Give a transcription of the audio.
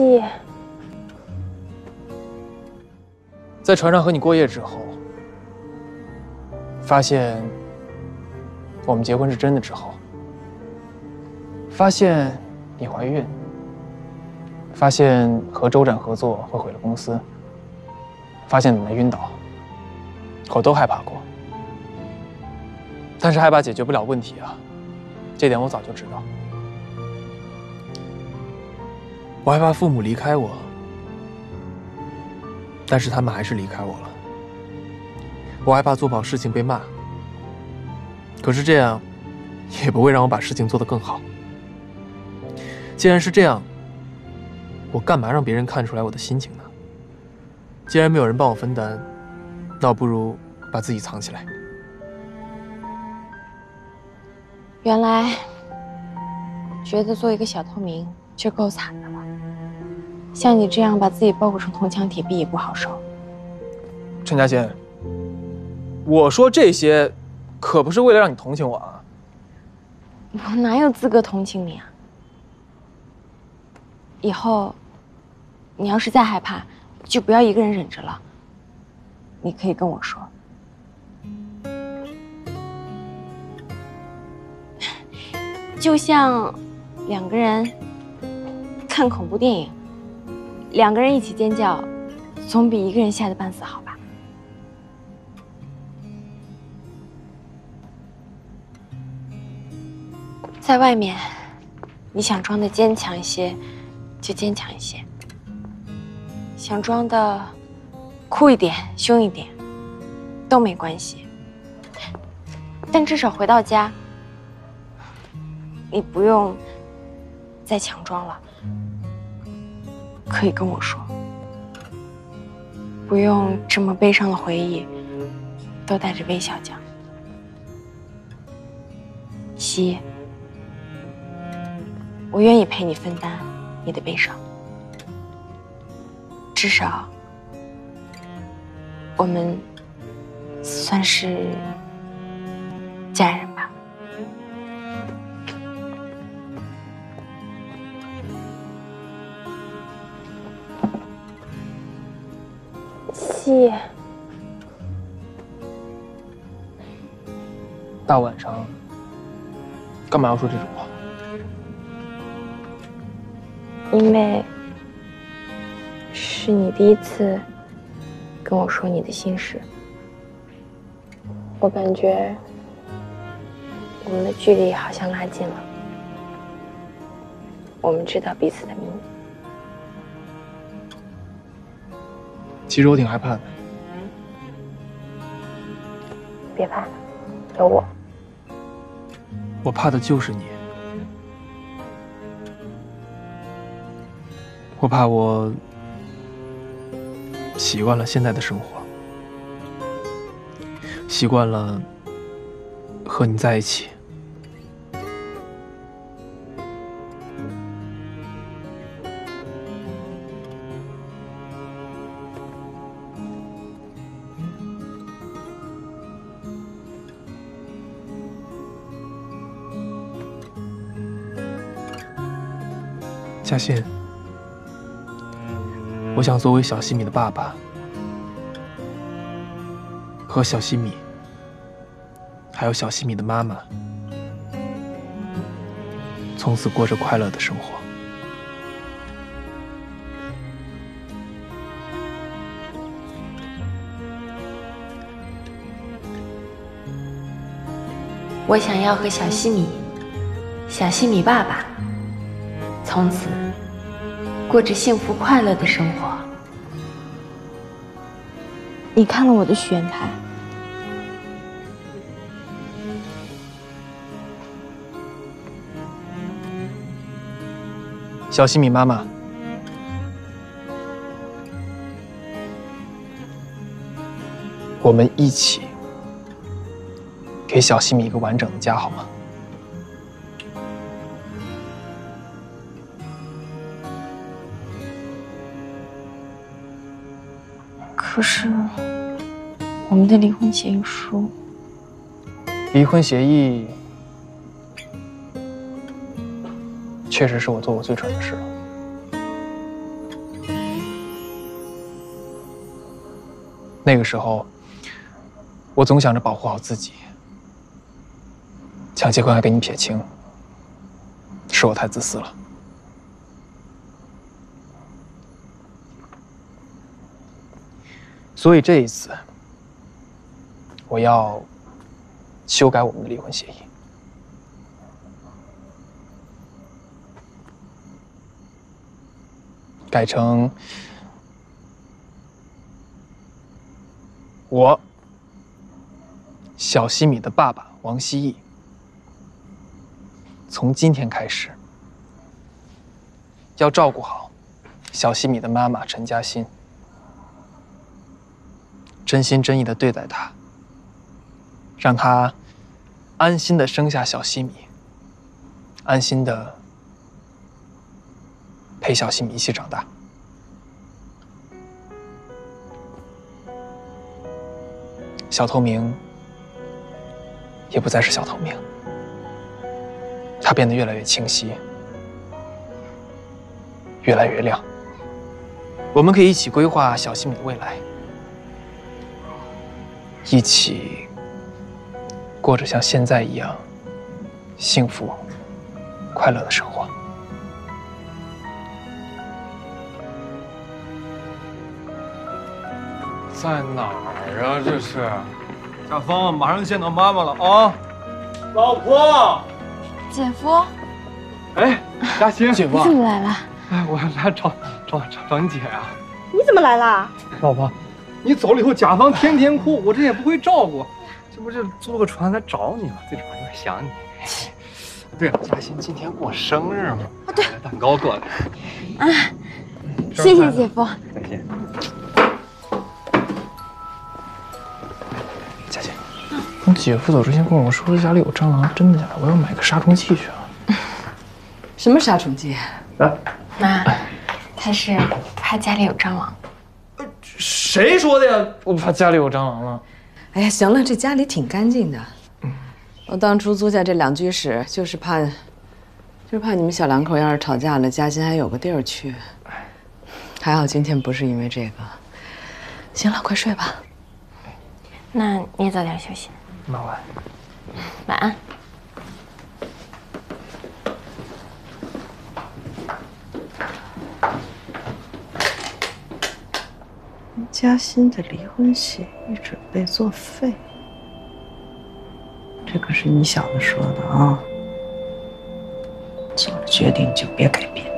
西， 在船上和你过夜之后，发现我们结婚是真的之后，发现你怀孕，发现和周展合作会毁了公司，发现奶奶晕倒，我都害怕过。但是害怕解决不了问题啊，这点我早就知道。我害怕父母离开我，但是他们还是离开我了。我害怕做不好事情被骂，可是这样也不会让我把事情做得更好。既然是这样，我干嘛让别人看出来我的心情呢？既然没有人帮我分担，那我不如把自己藏起来。 原来觉得做一个小透明就够惨的了，像你这样把自己包裹成铜墙铁壁也不好受。 陈嘉欣，我说这些可不是为了让你同情我啊。 我哪有资格同情你啊？以后你要是再害怕，就不要一个人忍着了，你可以跟我说。就像两个人看恐怖电影，两个人一起尖叫，总比一个人吓得半死好吧？在外面，你想装的坚强一些，就坚强一些；想装的酷一点、凶一点，都没关系。但至少回到家，你不用再强装了，可以跟我说，不用这么悲伤的回忆都带着微笑讲。西，我愿意陪你分担你的悲伤，至少我们算是家人吧。西， 大晚上干嘛要说这种话？ 因为是你第一次跟我说你的心事，我感觉我们的距离好像拉近了，我们知道彼此的秘密。 其实我挺害怕的。 别怕，有我。 我怕的就是你。我怕我习惯了现在的生活，习惯了和你在一起。嘉欣，我想作为小西米的爸爸，和小西米，还有小西米的妈妈，从此过着快乐的生活。 我想要和小西米、小西米爸爸，从此过着幸福快乐的生活。你看了我的许愿牌？ 小西米妈妈，我们一起给小西米一个完整的家，好吗？ 可是我们的离婚协议书， 离婚协议确实是我做过最蠢的事了。 那个时候，我总想着保护好自己，想结婚还给你撇清，是我太自私了。所以这一次，我要修改我们的离婚协议。改成我小西米的爸爸王希义，从今天开始要照顾好小西米的妈妈陈嘉欣，真心真意地对待她，让她安心地生下小西米，安心地陪小西米一起长大。小透明也不再是小透明，它变得越来越清晰，越来越亮。我们可以一起规划小西米的未来，一起过着像现在一样幸福、快乐的生活。 在哪儿啊？这是，小芳，马上见到妈妈了啊！老婆， 姐夫， 哎，嘉欣， 姐夫， 你怎么来了？ 哎，我来找你姐啊！ 你怎么来啦？ 老婆，你走了以后，甲方天天哭，我这也不会照顾，这不是租了个船来找你吗？最主要有点想你。对了，嘉欣今天过生日嘛，啊对，蛋糕过来。 啊，谢谢姐夫。 再见。 佳姐，我姐夫走之前跟我说家里有蟑螂，真的假的？我要买个杀虫剂去啊。 什么杀虫剂？ 啊？ 妈，他是怕家里有蟑螂。 谁说的呀？我怕家里有蟑螂了。 哎呀，行了，这家里挺干净的。我当初租下这2居室，就是怕你们小两口要是吵架了，嘉欣还有个地儿去。还好今天不是因为这个。行了，快睡吧。 那你也早点休息。 妈晚。 晚安。 嘉欣的离婚协议准备作废，这可是你小子说的啊！做了决定就别改变。